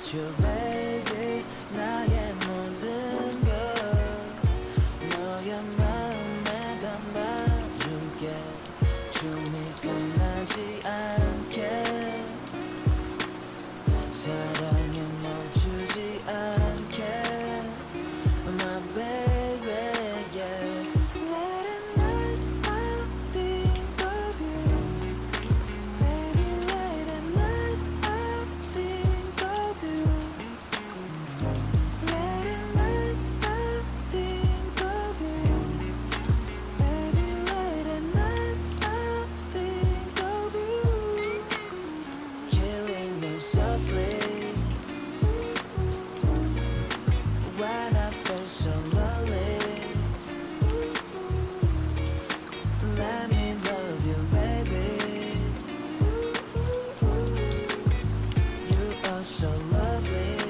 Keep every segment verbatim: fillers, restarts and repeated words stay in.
you baby 나의 모든 걸 너의 마음에 담아줄게 춤이 끝나지 않게 사랑이 멈추지 않게 My baby yeah Late at night I think of you Baby late at night I think of you Late at night I think of you Baby late at night I think of you Killing me softly When I feel so lonely Let me love you baby You are so lovely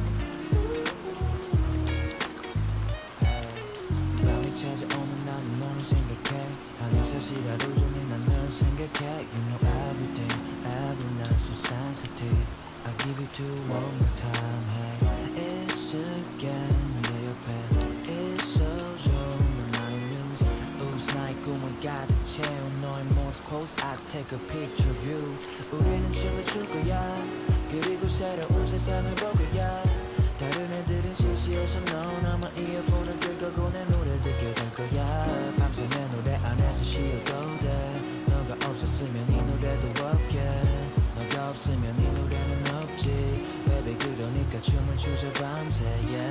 밤이 찾아오면 나는 널 생각해 하늘사실 하루 종일 난 널 생각해 You know everything, every night so sensitive I give it to you one more time hey 있을게 너의 옆에 있어줘 넌 나의 muse 우스 나의 꿈을 가득 채운 너의 모습 pose I take a picture of you 우리는 춤을 출 거야 그리고 새로운 세상을 볼 거야 다른 애들은 시시해서 넌 아마 이어폰을 들 거고 내 노래를 듣게 될 거야 밤새 내 노래 안에서 쉬어도 돼 너가 없었으면 이 노래도 없게 너가 없으면 이 노래는 없지 Baby 그러니까 춤을 추자 밤새 yeah